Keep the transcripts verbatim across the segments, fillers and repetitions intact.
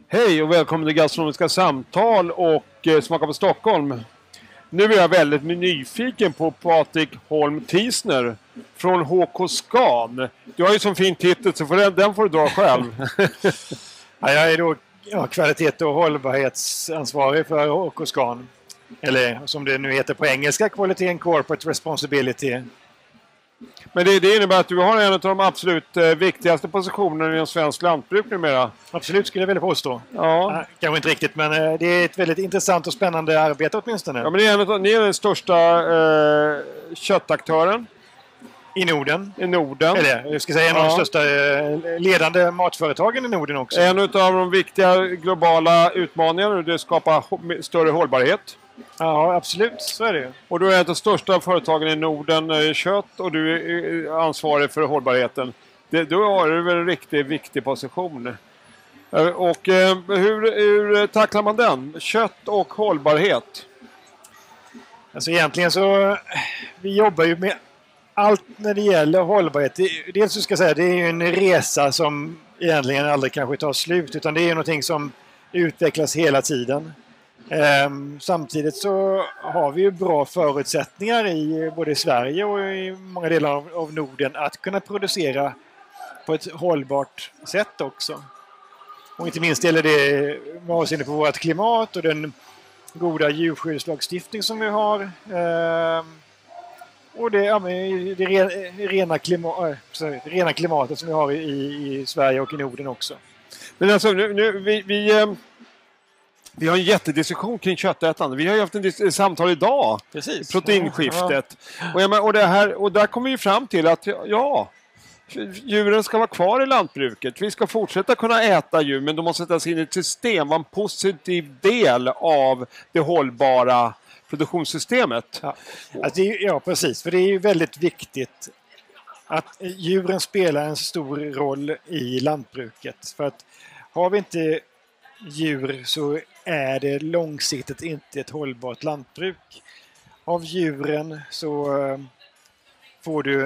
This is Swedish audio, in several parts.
Hej och välkommen till Gastronomiska samtal och eh, Smaka på Stockholm. Nu är jag väldigt nyfiken på Patrik Holm Thiesner från H K Scan. Du har ju som fin titel så för den, den får du dra själv. Ja, jag är då ja, kvalitet- och hållbarhetsansvarig för H K Scan. Eller som det nu heter på engelska, Quality and Corporate Responsibility. Men det, det innebär att du har en av de absolut eh, viktigaste positionerna inom svensk lantbruk numera. Absolut, skulle jag vilja påstå. Ja. Ja, kanske inte riktigt, men eh, det är ett väldigt intressant och spännande arbete åtminstone. Ja, men ni är, en av, ni är den största eh, köttaktören I Norden. i Norden. Eller jag ska säga en av Ja. de största eh, ledande matföretagen i Norden också. En av de viktiga globala utmaningarna är att skapa hå- större hållbarhet. Ja, absolut. Så är det ju. Och du är ett av de största företagen i Norden när det är kött och du är ansvarig för hållbarheten. Det, då har du väl en riktigt viktig position. Eh, Och eh, hur, hur tacklar man den? Kött och hållbarhet. Alltså egentligen så, vi jobbar ju med allt när det gäller hållbarhet. Det- Dels så ska jag säga, det är ju en resa som egentligen aldrig kanske tar slut, utan det är ju någonting som utvecklas hela tiden. Ehm, samtidigt så har vi ju bra förutsättningar i både i Sverige och i många delar av, av Norden att kunna producera på ett hållbart sätt också. Och inte minst gäller det med avseende på vårt klimat och den goda djurskyddslagstiftning som vi har. Ehm, och det, ja, men det re- rena, klima, äh, sorry, rena klimatet som vi har i, i Sverige och i Norden också. Men alltså, nu, nu, vi, vi, eh, vi har en jättediskussion kring köttätande. Vi har ju haft en dis- samtal idag. Precis. Proteinskiftet. Och, jag men, och, det här, och där kommer vi fram till att ja, djuren ska vara kvar i lantbruket. Vi ska fortsätta kunna äta djur, men de måste sättas in i ett system, vara en positiv del av det hållbara produktionssystemet. Ja. Alltså det är, ju- ja, precis. För det är ju väldigt viktigt att djuren spelar en stor roll i lantbruket. För att har vi inte djur så är det långsiktigt inte ett hållbart lantbruk. Av djuren så eh, får du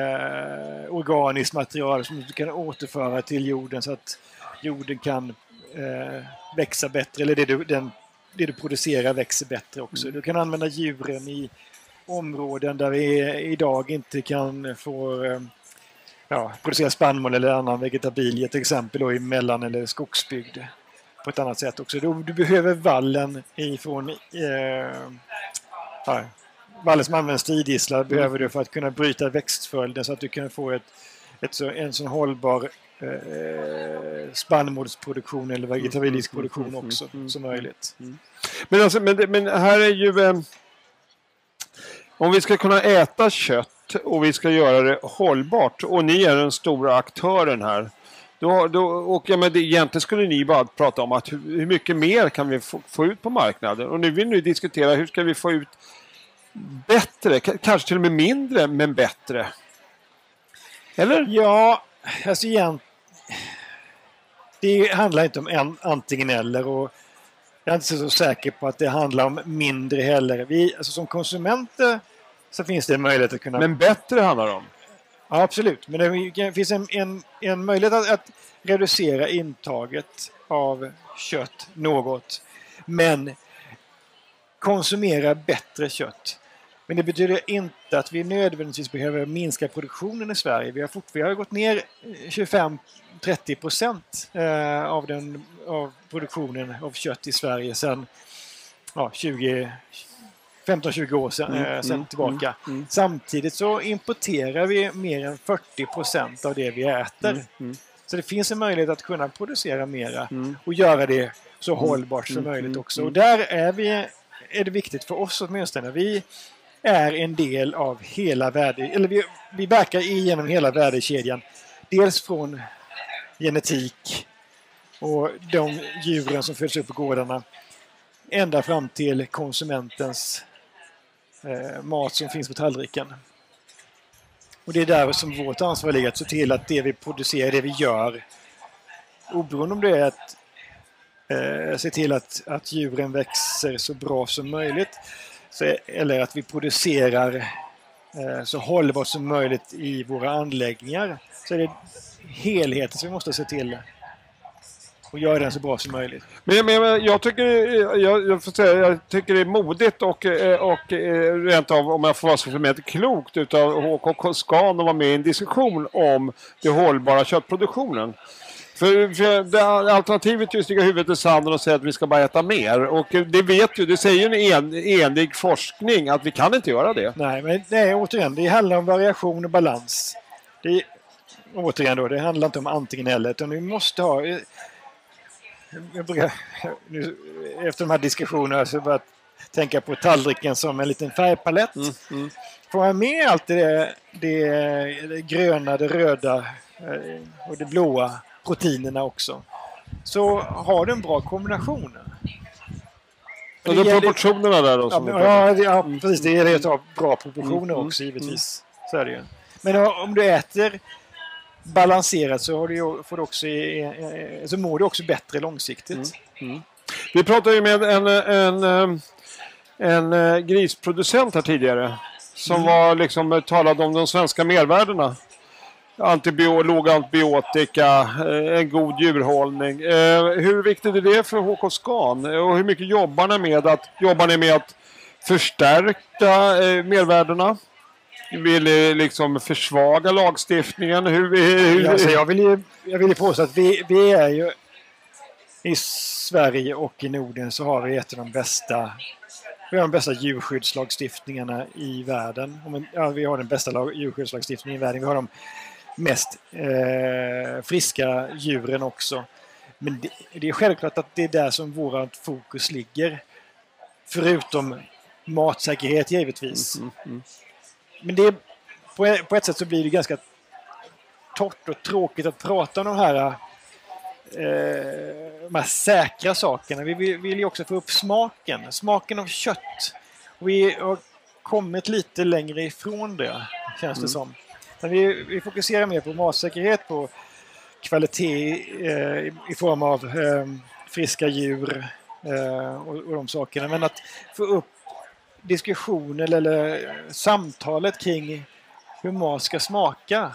eh, organiskt material som du kan återföra till jorden så att jorden kan eh, växa bättre, eller det du, den, det du producerar växer bättre också. Du kan använda djuren i områden där vi idag inte kan få eh, ja, producera spannmål eller annan vegetabilie, till exempel då i mellan- eller skogsbygd på ett annat sätt också. Du, du behöver vallen ifrån eh, ja, vallen som används till idisslar behöver du för att kunna bryta växtföljden så att du kan få ett, ett så, en sån hållbar eh, spannmålsproduktion eller vegetabilisk produktion också som möjligt. Men, alltså, men, det- men här är ju... Eh, om vi ska kunna äta kött och vi ska göra det hållbart och ni är den stora aktören här. Då, då, och ja, men det, egentligen skulle ni bara prata om att hur, hur mycket mer kan vi få, få ut på marknaden. Och nu vill ni diskutera hur ska vi få ut bättre, k- kanske till och med mindre men bättre. Eller? Ja, alltså igen. Det handlar inte om en, antingen eller och jag är inte så säker på att det handlar om mindre heller. Vi, alltså som konsumenter så finns det en möjlighet att kunna... Men bättre handlar det om. Ja, absolut. Men det finns en, en, en möjlighet att, att reducera intaget av kött något. Men konsumera bättre kött. Men det betyder inte att vi nödvändigtvis behöver minska produktionen i Sverige. Vi har, fort, vi har gått ner tjugofem till trettio procent eh, av, den, av produktionen av kött i Sverige sedan ja, tjugo, femton till tjugo år sedan, Mm, eh, sedan mm, tillbaka. mm, mm. Samtidigt så importerar vi mer än fyrtio procent av det vi äter. Mm, mm. Så det finns en möjlighet att kunna producera mera Mm. och göra det så hållbart som mm, möjligt mm, också. mm. Och där är, vi, är det viktigt för oss åtminstone. Vi är en del av hela värde, eller vi, vi verkar igenom hela värdekedjan. Dels från genetik och de djuren som föds upp på gårdarna ända fram till konsumentens eh, mat som finns på tallriken. Och det är där som vårt ansvar ligger att se till att det vi producerar, det vi gör, oberoende om det är att eh, se till att, att djuren växer så bra som möjligt så, eller att vi producerar eh, så hållbart som möjligt i våra anläggningar, så är det helheten som vi måste se till. och göra den så bra som möjligt. Men, men jag, tycker, jag, jag, får säga, jag tycker det är modigt och, och rent av, om jag får vara så förmätet, klokt utav H K Scan att vara med i en diskussion om den hållbara köttproduktionen. För, för det, alternativet är att sticka huvudet i sanden och säga att vi ska bara äta mer. Och det vet ju, det säger ju en en, enig forskning att vi kan inte göra det. Nej, men nej, återigen, det handlar om variation och balans. Det, återigen då, det handlar inte om antingen eller, utan vi måste ha... Jag brukar, nu, efter de här diskussionerna så börjar jag tänka på tallriken som en liten färgpalett. Mm, mm. Får man med allt det, det, det gröna, det röda och det blåa proteinerna också, så har du en bra kombination. Och det är proportionerna där då? Som ja, ja, ja, precis. Det är det att ha bra proportioner mm, också, givetvis. Mm. Så är det ju. Men om du äter balanserat så har du, får du också, så mår du också bättre långsiktigt. Mm. Mm. Vi pratade ju med en, en, en, en grisproducent här tidigare som mm. var liksom, talade om de svenska mervärdena. Antibio, låg antibiotika, en god djurhållning. Hur viktigt är det för H K Scan? Och hur mycket jobbar ni med att, jobbar ni med att förstärka mervärdena? Vill ni liksom försvaga lagstiftningen? Hur, hur... Alltså, jag vill ju, jag vill ju påstå att vi, vi är ju i Sverige och i Norden så har vi ett av de bästa vi har de bästa djurskyddslagstiftningarna i världen. Ja, vi har den bästa lag, djurskyddslagstiftningen i världen. Vi har de mest eh, friska djuren också. Men det, det är självklart att det är där som vårt fokus ligger. Förutom matsäkerhet givetvis. Mm, mm, mm. Men det, på, på ett sätt så blir det ganska torrt och tråkigt att prata om de här, eh, de här säkra sakerna. Vi vill, vill ju också få upp smaken. Smaken av kött. Och vi har kommit lite längre ifrån det, känns det mm. som. Men vi, vi fokuserar mer på matsäkerhet, på kvalitet eh, i, i form av eh, friska djur eh, och, och de sakerna. Men att få upp diskussionen eller, eller samtalet kring hur mat ska smaka,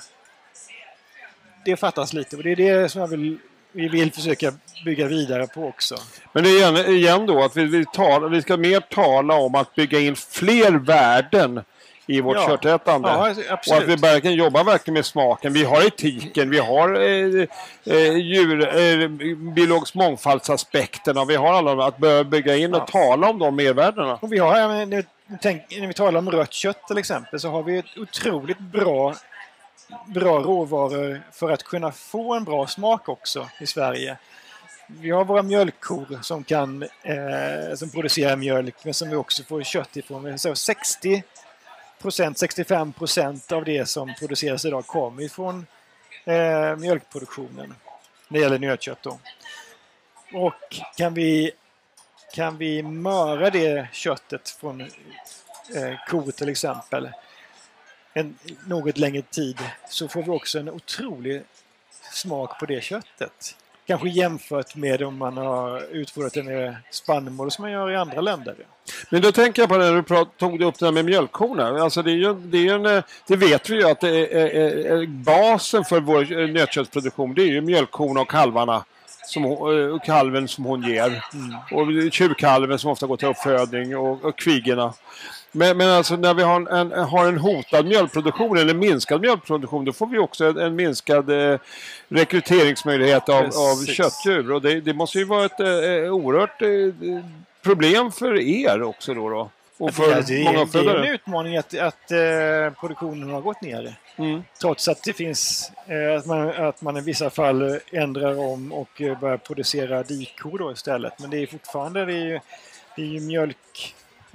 det fattas lite. Och det är det som jag vill, vi vill försöka bygga vidare på också. Men det är igen, igen då att vi, vi, talar, vi ska mer tala om att bygga in fler värden i vårt ja. köttätande. Ja, och att vi verkligen jobbar verkligen med smaken. Vi har etiken, vi har eh, eh, djur, eh, biologisk mångfaldsaspekten och vi har alla att börja bygga in och ja. tala om de mervärdena. Och vi har, när, tänk, när vi talar om rött kött till exempel, så har vi ett otroligt bra, bra råvaror för att kunna få en bra smak också i Sverige. Vi har våra mjölkkor som kan eh, som producerar mjölk, men som vi också får kött ifrån. Så sextio procent, sextiofem procent av det som produceras idag kommer ifrån eh, mjölkproduktionen när det gäller nötkött då. Och kan vi kan vi möra det köttet från eh, kor till exempel en något längre tid, så får vi också en otrolig smak på det köttet. Kanske jämfört med om man har utfodrat det med spannmål som man gör i andra länder. Men då tänker jag på när du prat, tog upp det här med mjölkkorna. Alltså det, är ju, det, är ju en, det vet vi ju att det är, är, är basen för vår nötköttsproduktion. Det är ju mjölkkorna och kalvarna. Som, och kalven som hon ger. Mm. Och tjurkalven som ofta går till uppfödning och, och kvigorna. Men, men alltså när vi har en, har en hotad mjölkproduktion eller minskad mjölkproduktion, då får vi också en, en minskad eh, rekryteringsmöjlighet av, av köttdjur. Och det, det måste ju vara ett eh, oerhört eh, problem för er också då. då och för det, det, många det är en utmaning att, att eh, produktionen har gått ner. Mm. Trots att det finns eh, att, man, att man i vissa fall ändrar om och eh, börjar producera dikor då istället. Men det är fortfarande det är ju, det är ju mjölk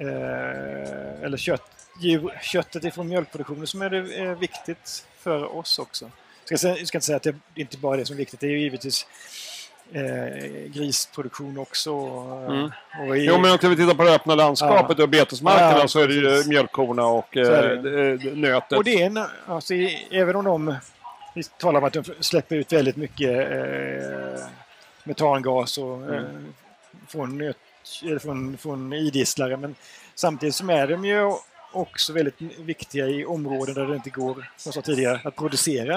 eh, eller kött, djur, köttet ifrån mjölkproduktionen som är det är viktigt för oss också. Jag ska, jag ska inte säga att det inte bara är det som är viktigt. Det är ju givetvis Eh, grisproduktion också. Mm. Och i, jo, men om vi tittar på det öppna landskapet ja. och betesmarkerna ja, så är det ju mjölkkorna och eh, nötet. Och det är en, alltså, även om de vi talar om att de släpper ut väldigt mycket eh, metangas och, mm. eh, från, nöt, från, från idisslare, men samtidigt som är de ju också väldigt viktiga i områden där det inte går, som jag sa tidigare, att producera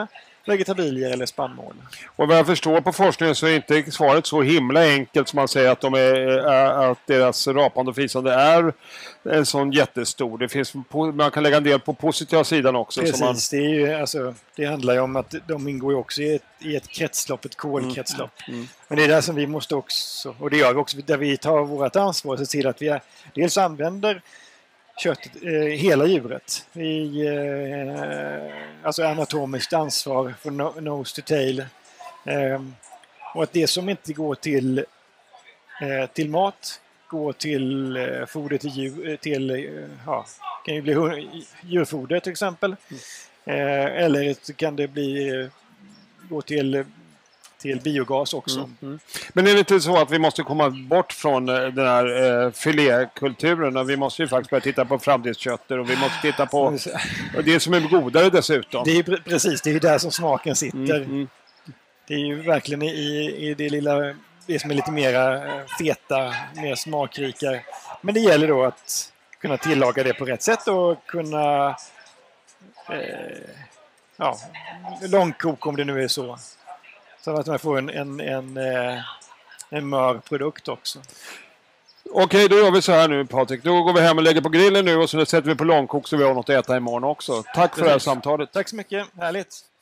vegetabilier eller spannmål. Och vad jag förstår på forskningen så är inte svaret så himla enkelt som man säger att, de är, är, att deras rapande och fisande är en sån jättestor. Det finns, man kan lägga en del på positiva sidan också. Precis, som man... det, är ju, alltså, det handlar ju om att de ingår ju också i ett, i ett kretslopp, ett kolkretslopp. Mm. Mm. Men det är där som vi måste också, och det gör vi också, där vi tar vårt ansvar och ser till att vi är, dels använder köttet, eh, hela djuret. Vi, eh, alltså anatomiskt ansvar från no, nose to tail. Eh, och att det som inte går till, eh, till mat går till eh, foder till djur, till, eh, ja, kan ju bli djurfoder till exempel. Mm. Eh, eller kan det bli, eh, gå till till biogas också. Mm, mm. Men är det inte så att vi måste komma bort från den här eh, filékulturen? Vi måste ju faktiskt börja titta på framtidskötter och vi måste titta på det som är godare dessutom. Det är pre- precis, det är där som smaken sitter. Mm, mm. Det är ju verkligen i, i det lilla, det som är lite mera feta, mer smakrika. Men det gäller då att kunna tillaga det på rätt sätt och kunna eh, ja, långkok om det nu är så. Så att man får en, en, en, en mör produkt också. Okej, då gör vi så här nu Patrik. Då går vi hem och lägger på grillen nu och så sätter vi på långkok så vi har något att äta imorgon också. Tack för det här samtalet. Tack så mycket, härligt.